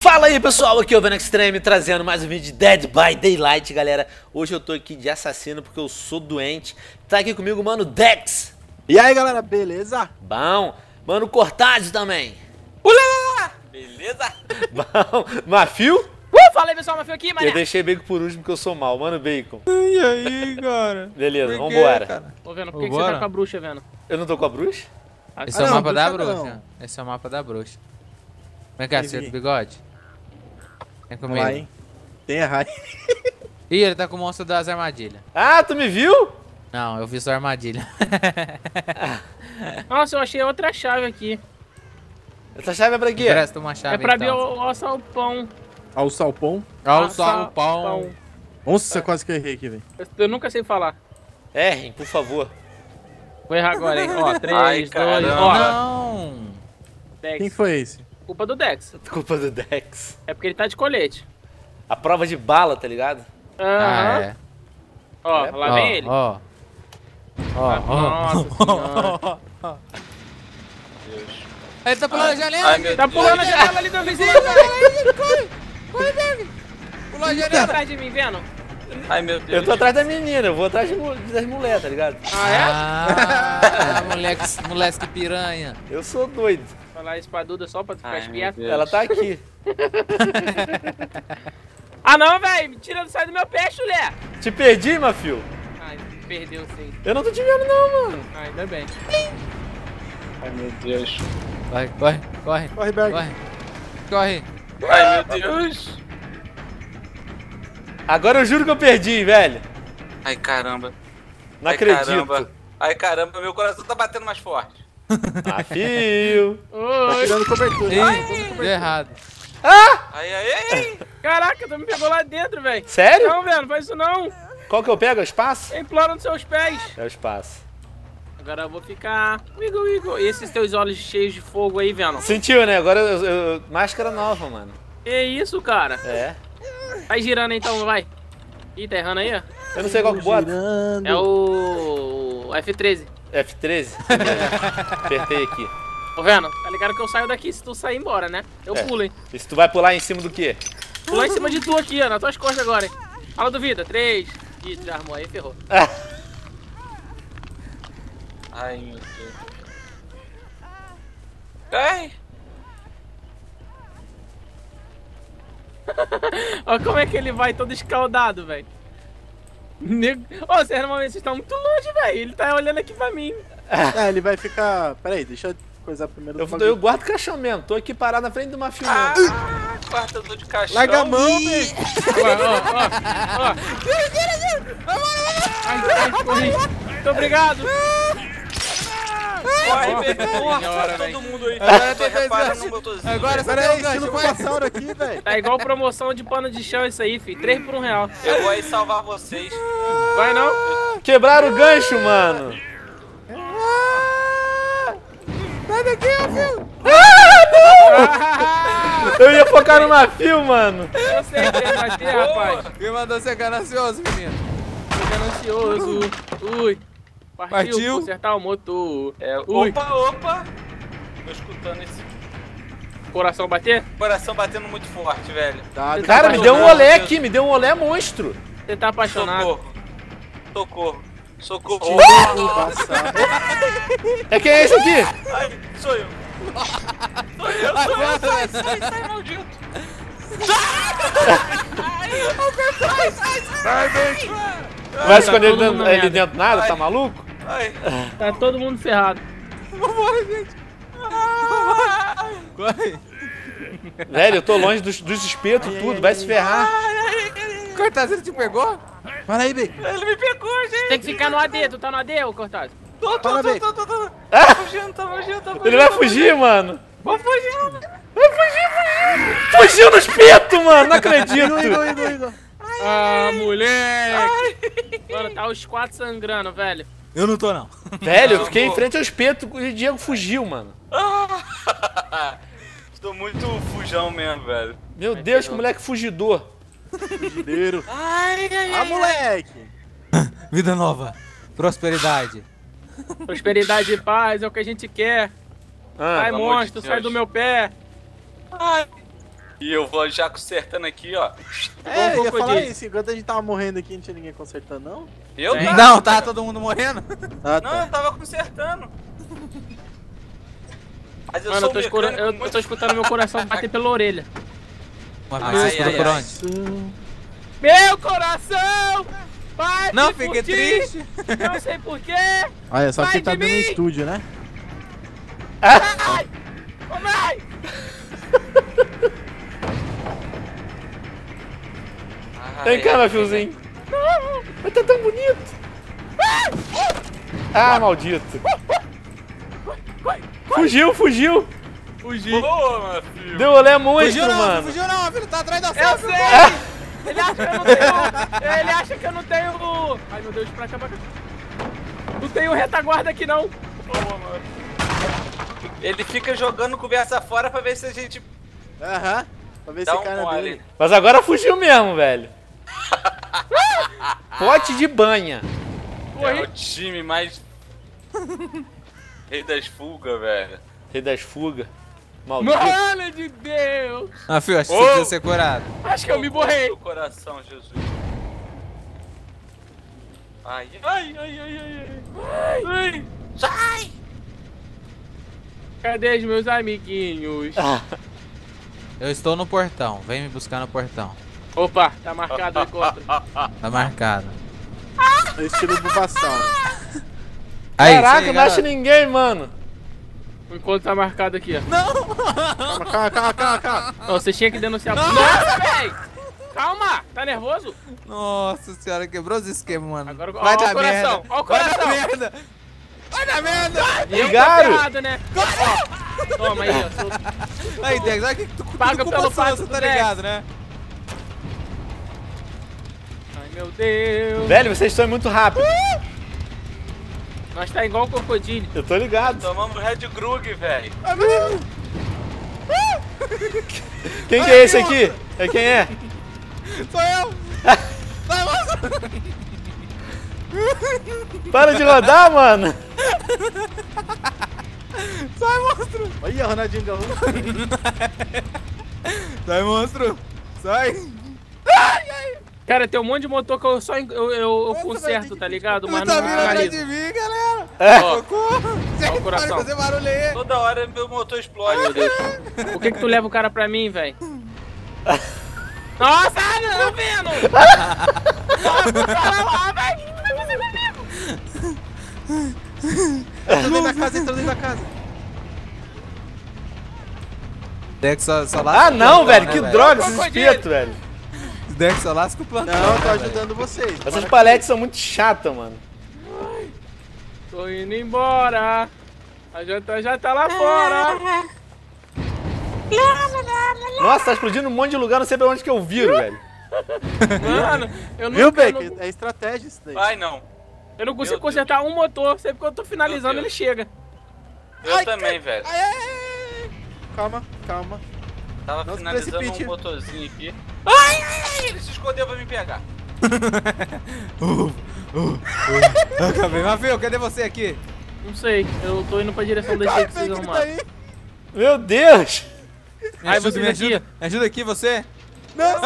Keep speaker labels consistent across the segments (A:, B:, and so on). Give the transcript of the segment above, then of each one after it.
A: Fala aí pessoal, aqui é o Venom Extreme trazendo mais um vídeo de Dead by Daylight, galera. Hoje eu tô aqui de assassino porque eu sou doente. Tá aqui comigo o mano Dex.
B: E aí galera, beleza?
A: Bom, mano Cortades também.
C: Olá! Beleza?
A: Bom, Mafio.
C: Fala aí pessoal, Mafio aqui, mané.
A: Eu deixei Bacon por último porque eu sou mal, mano Bacon.
B: E aí, cara?
A: Beleza, vambora.
C: Ô, Venom, por que você tá com a bruxa, Venom?
A: Eu não tô com a bruxa?
D: Esse é o mapa da
B: bruxa
D: bruxa.
B: não.
D: Esse é o mapa da bruxa. Vem cá, senhor do bigode. Vem
B: Vamos lá,
D: comigo.
B: hein? Tem a raio.
D: Ih, ele tá com o monstro das armadilhas.
A: Ah, tu me viu?
D: Não, eu vi sua armadilha.
C: Nossa, eu achei outra chave aqui.
A: Essa chave é pra quê?
D: Presta uma chave
C: É pra abrir
D: então.
C: o salpão.
B: Ó o salpão.
D: Ó o salpão.
B: Nossa, quase que eu errei aqui, velho.
C: Eu nunca sei falar.
A: Errem, por favor.
C: Vou errar agora, hein? Ó, 3,
D: Ai,
C: 2,
D: caramba.
C: ó.
D: Não.
C: Dex.
B: Quem foi esse?
C: Culpa do Dex.
A: Culpa do Dex.
C: É porque ele tá de colete.
A: A prova de bala, tá ligado?
D: Ah, é.
C: Ó,
A: É,
C: lá vem ele.
D: Ó. Ó,
C: Nossa senhora.
D: ó. Ele tá pulando a janela.
C: Ai, meu Tá pulando a janela ali do vizinho,
D: Corre, pulou a
C: Tá
D: janela.
C: atrás de mim, vendo?
E: Ai meu Deus.
A: Eu tô atrás da menina, eu vou atrás das mulheres, tá ligado?
C: Ah, é?
D: Ah, moleque piranha.
A: Eu sou doido.
C: Falar espaduda só pra tu ficar
E: Ai,
C: esperto.
E: meu Deus.
A: Ela tá aqui.
C: Ah, não, velho. Tira do sai do meu pé, chulé.
A: Te perdi, Mafio?
C: Ai, perdeu sim.
A: Eu não tô te vendo não, mano.
C: Ah, ainda bem.
E: Ai meu Deus.
D: Corre.
B: Corre, Berg.
D: Corre.
E: Ai meu Deus.
A: Agora eu juro que eu perdi, velho.
E: Ai caramba.
A: Não
E: Ai,
A: acredito.
E: Caramba. Ai caramba, meu coração tá batendo mais forte.
A: Mafio.
B: Tá
C: Oi.
B: tirando cobertura.
D: Ih, deu errado.
E: Ai.
C: Caraca, tu me pegou lá dentro, velho.
A: Sério?
C: Não, velho, não faz isso não.
A: Qual que eu pego? É o espaço?
C: Implora nos seus pés.
A: É o espaço.
C: Agora eu vou ficar... Wiggle. E esses teus olhos cheios de fogo aí, Venom?
A: Sentiu, né? Agora máscara nova, mano.
C: Que isso, cara?
A: É.
C: Vai girando então, vai. Ih, tá errando aí, ó.
A: Eu não sei qual que bota.
B: Girando.
C: É o F13.
A: F13? Apertei aqui.
C: Ô, Venom, tá ligado que eu saio daqui se tu sair embora, né? Eu
A: É.
C: pulo, hein?
A: E se tu vai pular em cima do quê?
C: Pular em cima de tu aqui, ó, nas tuas costas agora, hein? Fala do vida, 3. Ih, tu já armou aí, ferrou.
E: Ai meu Deus. Ai.
C: Olha como é que ele vai todo escaldado, velho. Ô, vocês estão muito longe, velho. Ele tá olhando aqui pra mim.
B: É, ele vai ficar... Pera aí, deixa eu coisar primeiro.
A: Eu guardo caixão mesmo. Tô aqui parado na frente do Mafio
E: Ah,
A: mesmo.
E: quartador de caixão.
B: Larga a mão, velho.
C: Ó. Ai, corri. Muito obrigado.
E: Corre,
C: Nossa
E: bebê.
C: senhora,
E: Nossa,
C: velho.
E: todo mundo aí.
D: Agora
E: Tô
D: tem dois
E: reparando
D: ganchos.
E: no motorzinho.
D: Agora
B: Pera
D: você
B: aí,
D: tem um
B: estilo
D: gancho.
B: Bulbasauro aqui, velho.
C: Tá igual promoção de pano de chão isso aí, filho. 3 por R$1.
E: Eu vou aí salvar vocês.
C: Vai não?
A: Quebraram o gancho, mano.
B: Sai daqui, filho.
A: Eu ia focar no Mafio, mano.
C: Eu sei que ele vai ter, rapaz.
D: Quem mandou ser ganancioso, menino?
C: Tô ganancioso. Ui. Partiu,
D: Partiu?
C: consertar o motor.
E: É,
C: Ui.
E: opa. Tô escutando esse
C: Coração bater?
E: coração batendo muito forte, velho.
B: Tá,
A: Cara, me
C: Não,
A: deu um
E: não,
A: olé
E: Deus.
A: aqui, me deu um olé monstro.
C: Você tá apaixonado?
E: Socorro.
B: Bulbasauro.
A: É quem é esse aqui?
E: Ai, sou eu. Sai, maldito.
A: Vai esconder
C: todo mundo na
A: ele
C: merda.
A: dentro nada?
E: Ai.
A: Tá maluco?
E: Ai.
C: Tá todo mundo ferrado.
D: Corre.
A: Velho, eu tô longe dos espetos, tudo. Vai se ferrar.
D: Cortaz, ele te pegou?
B: Para aí, velho.
E: Ele me pegou, gente.
C: Tem que ficar no AD. Tu tá no AD, ô Cortado?
E: Tô.
B: Para, velho.
E: Tá fugindo.
A: Ele vai fugir, mano.
E: Vou fugindo.
A: Fugiu no espeto, mano. Não acredito.
B: Igor.
C: Ah, moleque. Mano, tá os 4 sangrando, velho.
D: Eu não tô, não.
A: Velho, eu fiquei em frente ao espeto e o Diego fugiu, mano.
E: Estou muito fujão mesmo, velho.
A: Meu Deus, que moleque fugidor.
B: Fugideiro.
E: Ai.
B: Ah, moleque.
D: Vida nova. Prosperidade.
C: Prosperidade e paz é o que a gente quer.
A: Ah,
C: Sai,
E: pelo amor de
C: monstro, sai
E: Deus.
C: do meu pé.
E: Ai. E eu vou já consertando aqui, ó.
B: É, eu ia falar
C: crocodilo.
B: isso. Enquanto a gente tava morrendo aqui, não tinha ninguém consertando, não?
E: Eu
C: É.
E: tava-
D: Não, tá todo mundo morrendo.
B: Ah,
E: Não, eu tava consertando. Mas eu
C: Mano,
E: sou mecânico
C: eu
E: muito...
C: tô escutando meu coração bater pela orelha.
D: Uma
E: Ai,
D: vez,
E: ai,
D: você escuta por
E: ai.
D: onde?
C: Meu coração! Bate
D: Não,
C: por
D: fique
C: ti!
D: triste.
C: Não sei porquê!
B: Olha, só
C: Vai
B: que tá
C: de
B: dentro do
C: mim!
B: estúdio, né?
C: Ai! Ô, mãe!
A: Vem cá, meu fiozinho. Mas tá tão bonito. Ah, maldito. Fugiu, fugiu.
C: Fugi!
E: Boa, meu filho.
A: Deu olé muito,
D: Fugiu não,
A: mano.
D: fugiu não, filho, tá atrás da
C: Eu
D: sala.
C: sei! Ele acha que eu não tenho. Ele acha que eu não tenho. Ai meu Deus, pra cá, pra cá. Não tenho retaguarda aqui não.
E: Boa, mano. Ele fica jogando conversa fora pra ver se a gente
B: Aham. Pra ver
E: dá
B: se
E: um
B: cai na
E: mole.
B: dele.
A: Mas agora fugiu mesmo, velho. Pote de banha.
E: É
C: Corri.
E: o time mais... Rei das fugas, velho.
A: Rei das fugas. Maldito.
C: Mano de Deus!
D: Ah, filho, acho que
E: Ô!
D: você precisa ser curado.
C: Acho que eu me borrei.
E: Do coração, Jesus. Ai, ai, ai, ai, ai, ai. Sai!
C: Cadê os meus amiguinhos?
D: Eu estou no portão, vem me buscar no portão.
C: Opa, tá marcado o encontro.
D: Tá marcado.
B: É estilo Bulbasaur.
D: Aí,
A: Caraca,
D: isso aí,
A: não acha
D: garoto.
A: ninguém, mano.
C: O encontro tá marcado aqui, ó.
B: Calma.
C: Ó, você tinha que denunciar. Nossa, véi! Calma! Tá nervoso?
D: Nossa senhora, quebrou os esquemas, mano.
C: Agora,
D: vai
C: ó,
D: dar
C: o coração,
D: merda.
C: ó o
D: Vai
C: coração.
D: dar merda. Vai dar merda.
C: E eu tô
A: Ligaram?
C: ferrado, né? Ó, toma aí, ó. Seu-
D: Aí, Dex, olha que tu
C: Paga
D: culpa
C: pelo
D: sua,
C: pato
D: você
C: do
D: tá
C: Dex.
D: ligado, né?
C: Ai, meu Deus.
A: Velho, vocês estão muito rápido.
C: Nós tá igual o crocodilo.
A: Eu tô ligado.
E: Tomamos Red Grug, velho.
A: Quem que é esse aqui? É quem é?
D: Sou eu. Vai, moço.
A: Para de rodar, mano.
D: Sai, monstro.
B: Olha, Ronaldinho Gaúcho.
D: Sai, monstro. Sai.
C: Cara, tem um monte de motor que eu só eu
B: Nossa,
C: conserto,
B: velho,
C: tá ligado?
D: Ele
C: Mas
D: tá
C: não
D: vindo atrás
C: finalizo.
D: de mim, galera.
C: Ó,
D: Socorro. Você
C: Ó o
D: para de
C: coração.
D: fazer barulho aí.
E: Toda hora meu motor explode.
C: meu Deus. Por que tu leva o cara pra mim, velho? Nossa, não, vendo! Nossa, cara lá, velho! O que tu vai fazer comigo?
B: Entrou dentro da casa,
D: Dex só lasca.
A: Ah, não,
D: o plantão,
A: velho.
D: né,
A: Que droga esse
C: Crocodilo.
A: espeto, velho.
D: Dex só lasca o plantão.
B: Não, tô
D: né, velho?
B: ajudando vocês.
A: Essas paletes são muito chatas, mano.
C: Tô indo embora. A janta já tá lá fora.
A: Nossa, tá explodindo um monte de lugar, não sei pra onde que eu viro, velho.
C: Mano, eu
B: Viu,
C: nunca,
B: Beck? É estratégia isso daí.
E: Ai, não.
C: eu não consigo
E: Meu Deus.
C: consertar um motor. Sempre que eu tô finalizando,
E: Meu
C: ele
E: Deus.
C: chega.
E: Eu também, velho.
B: Calma.
E: Tava
B: Não se
E: finalizando
B: precipite.
E: um motorzinho aqui. Ai, ai, ai, ele se escondeu pra me pegar.
D: Acabei. Mafio, cadê você aqui?
C: Não sei, eu tô indo pra direção da jeito que vocês
B: Beck, ele tá
C: arrumaram.
B: aí.
A: Meu Deus.
D: Me
C: Aí
D: ajuda,
C: vocês
D: me
C: aqui.
D: ajuda. Me ajuda aqui, você.
B: Não,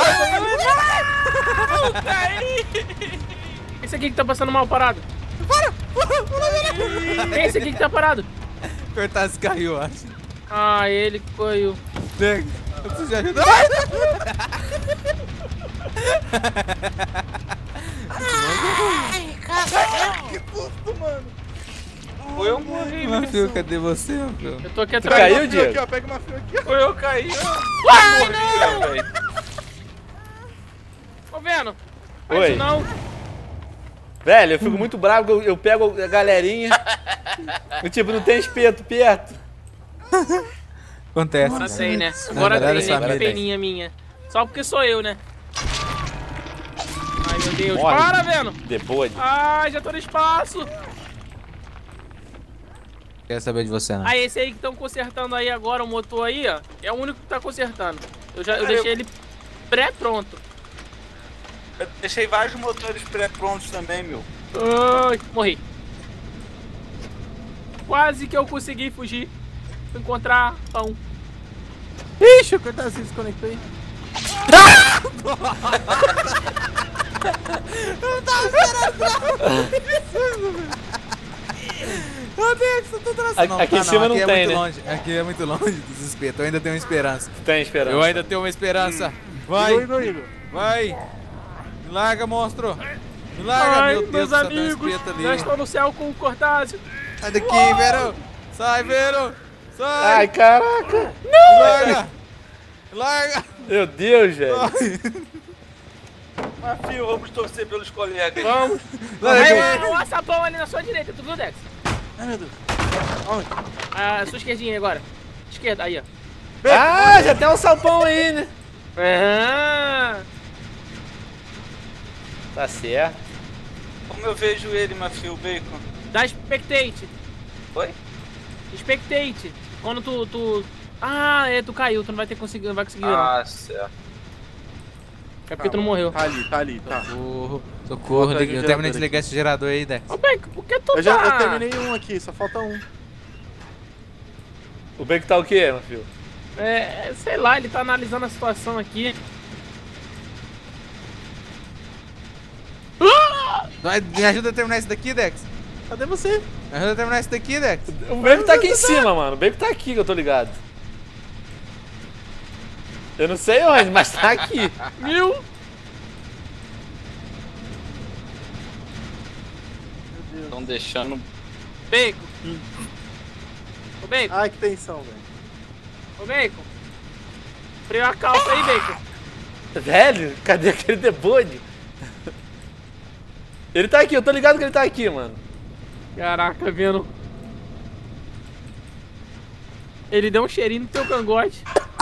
C: Esse aqui que tá passando mal parado. Quem é esse aqui que tá parado?
D: Cortar esse carro, eu acho.
C: Ah, ele que caiu.
D: Dex, eu preciso de ajuda.
E: Foi eu morri,
D: Mafio, cadê você, Mafio?
C: Eu tô aqui
A: Tu
C: atrás.
A: caiu,
B: Aqui,
A: Diego?
B: ó, pega uma fio aqui, ó.
E: Foi eu caí.
C: Ai,
E: Morri,
C: não!
E: velho.
C: Ô, Veno, faz
A: Oi.
C: isso não.
A: Velho, eu fico muito bravo, eu pego a galerinha. Eu, tipo, não tem espeto perto.
D: Acontece.
C: Agora tem, né?
D: Na
C: Agora
D: verdade,
C: tem, né?
D: família
C: Que peninha minha. Só porque sou eu, né? Ai, meu Deus.
A: Morre.
C: Para, Veno.
A: Depois.
C: Ai, já tô no espaço.
D: Quer saber de você, não?
C: Ah, esse aí que estão consertando aí agora, o motor aí, ó. É o único que tá consertando. Eu deixei ele pré-pronto.
E: Eu deixei vários motores pré-prontos também, meu.
C: Ai, morri. Quase que eu consegui fugir. Encontrar pão.
B: Ixi, o cortar se desconectou aí.
D: Meu Deus, eu tô traçando.
A: Aqui em cima não
D: aqui
A: tem,
D: é muito
A: né?
D: longe. Aqui é muito longe dos espetos. Eu ainda tenho uma esperança.
A: Tem esperança.
D: Eu ainda tenho uma esperança. Vai,
B: Igor.
D: vai. Me larga, monstro. Me larga,
C: Ai,
D: meu Deus.
C: meus
D: Só tem um
C: amigos,
D: espeto ali.
C: já estou no céu com o Cortázio.
D: Sai daqui, Vero. Sai, Vero. Sai.
A: Ai, caraca.
D: Me larga. Me larga.
A: Meu Deus, velho.
E: Mas, filho, vamos torcer pelos colegas.
C: Vamos.
D: Larga.
C: Tem um açapão ali na sua direita, tu viu, Dex?
B: Ai, meu Deus. Onde?
C: A sua esquerdinha agora. Esquerda, aí, ó.
A: Ah, já tem um salpão aí, né?
C: Ah,
A: Tá certo.
E: Como eu vejo ele, Mafio, o Bacon?
C: dá spectate.
E: Oi?
C: Spectate. Quando tu... Ah, tu caiu, tu não vai conseguir virar.
E: Ah, certo.
C: É porque tu não morreu.
B: Tá ali, tá.
D: Socorro. Socorro.
B: Bota aí o
D: Eu terminei de
B: gerador
D: desligar esse gerador aí, Dex.
C: Ô, Beco, por que tu
B: Eu terminei um aqui, só falta um.
A: O Beco tá o quê, meu filho?
C: Sei lá, ele tá analisando a situação aqui.
D: Me ajuda a terminar isso daqui, Dex.
B: Cadê você?
D: Me ajuda a terminar isso daqui, Dex.
A: O Beco tá aqui em cima, mano. O Beco tá aqui que eu tô ligado. Eu não sei onde, mas tá aqui.
C: Viu?
E: Estão deixando.
C: Bacon. Ô, Bacon.
B: Ai, que tensão, velho.
C: Ô, Bacon. Freou a calça aí, Bacon.
A: Velho, cadê aquele debode? Ele tá aqui, eu tô ligado que ele tá aqui, mano.
C: Caraca, vendo. Ele deu um cheirinho no teu cangote.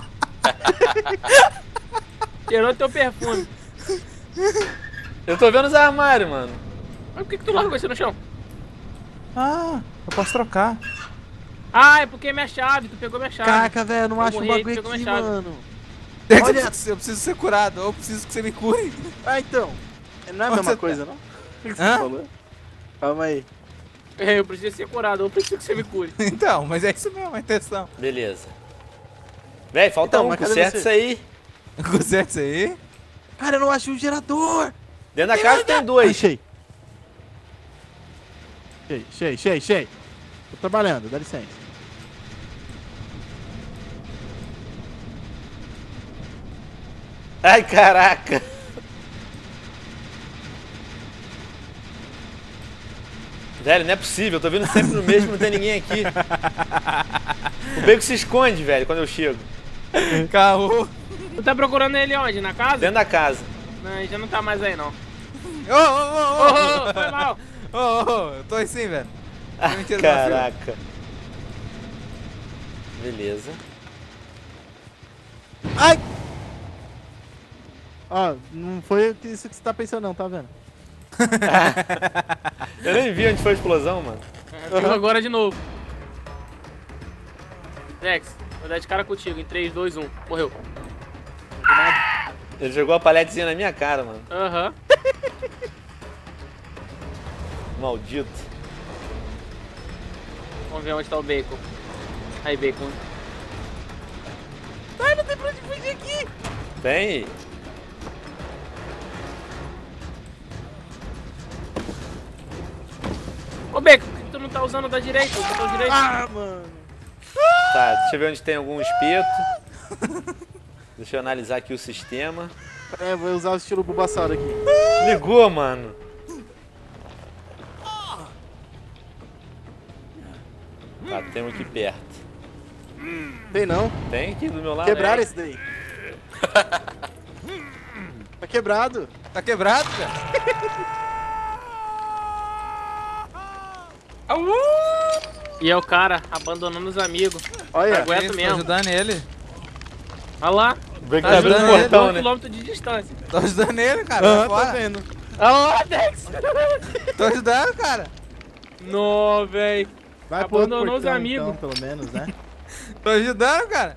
C: Cheirou teu perfume.
A: Eu tô vendo os armários, mano.
C: Mas por que tu largou isso no chão?
D: Ah, eu posso trocar.
C: Ah, é porque é minha chave, tu pegou minha chave.
B: Caraca, velho, não
C: Eu
B: acho o
C: morri,
B: bagulho
C: pegou
B: aqui,
C: minha chave.
B: mano.
D: Dex,
B: Olha.
D: eu preciso ser curado. Ou eu preciso que você me cure.
B: Ah, então. Não é a
D: Onde
B: mesma
D: você
B: coisa, não? O que você
D: Hã?
B: falou? Calma aí.
C: Eu preciso ser curado, eu preciso que você me cure.
D: Então, mas é isso mesmo, a intenção.
A: Beleza. Véi, falta
B: Então,
A: um,
B: mas cadê
A: conserta
B: você?
A: isso aí.
D: Conserta isso aí.
B: Cara, eu não acho o gerador.
A: Dentro da casa tem dois.
B: Achei. Cheio. Tô trabalhando, dá licença.
A: Ai, caraca. Velho, não é possível, eu tô vindo sempre no mesmo, não tem ninguém aqui. O Beco se esconde, velho, quando eu chego.
D: Caô.
C: Tu tá procurando ele onde? Na casa?
A: Dentro da casa.
C: Não, ele já não tá mais aí, não.
D: Ô,
C: Foi mal.
D: eu tô assim, velho.
A: Ah,
D: mentira,
A: caraca. Beleza.
B: Ai! Ó, não foi isso que você tá pensando não, tá vendo?
A: Eu nem vi onde foi a explosão, mano.
C: Viu agora de novo. Dex, vou dar de cara contigo em 3, 2, 1. Morreu.
A: Ele jogou a paletezinha na minha cara, mano.
C: Aham.
A: Maldito.
C: Vamos ver onde tá o Bacon. Aí, Bacon. Ai, não tem pra onde fugir aqui.
A: Tem.
C: Ô, Bacon, por que tu não tá usando o da direita? O botão direito.
B: Ah, mano.
A: Tá, deixa eu ver onde tem algum espeto. Deixa eu analisar aqui o sistema.
B: Vou usar o estilo Bulbasaur aqui.
A: Ligou, mano. Tá, tem um aqui perto.
B: Tem não.
A: Tem aqui do meu lado.
B: Quebraram
A: né?
B: esse daí. Tá quebrado.
D: Tá quebrado, cara?
C: E é o cara abandonando os amigos.
B: Olha.
C: Aguenta
D: Tô
C: mesmo.
D: ajudando ele.
C: Olha lá.
A: O Beco
D: Tá
A: tá abrindo o
D: ajudando ele,
A: portão,
C: 1
A: né?
C: quilômetro de distância.
D: Tô ajudando ele, cara.
B: Aham,
D: Vai
B: tô
D: fora.
B: vendo.
C: Olha lá, Dex.
D: Tô ajudando, cara.
C: Não, véi.
B: Vai pro outro
C: Abandonou os
B: portão,
C: amigos.
B: então, pelo menos, né?
D: Tô ajudando, cara.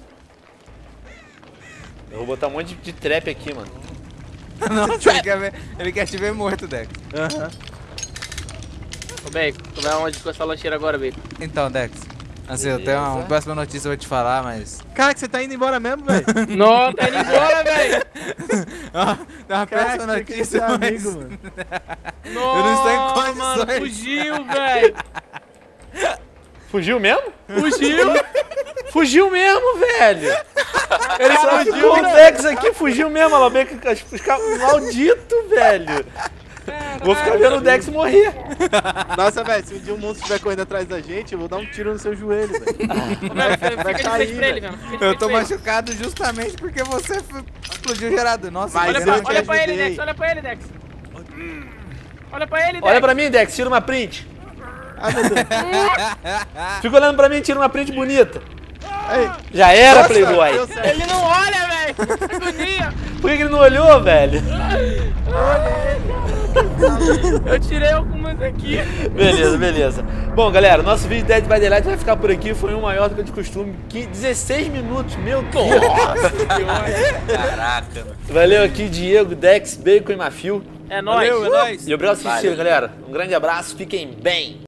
A: Eu vou botar um monte de trap aqui, mano.
D: Nossa, ele quer te ver morto, Dex.
B: Aham.
C: Ô, Bacon, tu vai aonde com essa lancheira agora, Bacon?
D: Então, Dex. Assim, eu tenho uma péssima notícia pra te falar, mas...
B: Cara, que você tá indo embora mesmo, velho?
C: Não, tá indo embora, velho.
D: Tem uma péssima
B: Cara, que
D: notícia,
B: é
D: mas...
B: amigo, mano.
C: Não,
D: não estou em condições.
C: mano, fugiu, velho.
A: Fugiu mesmo?
C: Fugiu.
A: Fugiu mesmo, velho! Ele só fugiu, o Dex aqui fugiu mesmo, ela bem que maldito, velho! Vou ficar vendo o Dex morrer.
B: Nossa, velho, se um dia um monstro estiver correndo atrás da gente, eu vou dar um tiro no seu joelho, velho.
C: Fica de frente pra ele,
B: velho.
C: mesmo. Fica de
D: Eu
C: frente
D: tô
C: pra ele.
D: machucado justamente porque você explodiu o gerador. Nossa,
B: Mas
C: Olha,
B: eu
C: pra,
B: te
C: olha pra ele,
B: ajudei.
C: Dex. Olha pra ele, Dex. Olha pra ele, Dex.
A: Olha pra mim, Dex, tira uma print.
B: Ah, meu Deus.
A: Fica olhando pra mim, tira uma print bonita.
B: Aí.
A: Já era,
B: Nossa,
A: Playboy.
B: deu certo.
C: Ele não olha, velho. Que agonia.
A: Por que ele não olhou, velho?
C: Eu tirei algumas aqui.
A: Beleza, beleza. Bom, galera, nosso vídeo de Dead by Daylight vai ficar por aqui. Foi um maior do que de costume. 16 minutos, meu Deus.
E: Caraca, mano.
A: Valeu aqui, Diego, Dex, Bacon e Mafio.
C: É nóis.
B: Valeu, é nóis.
A: E obrigado por assistir, galera. Um grande abraço, fiquem bem.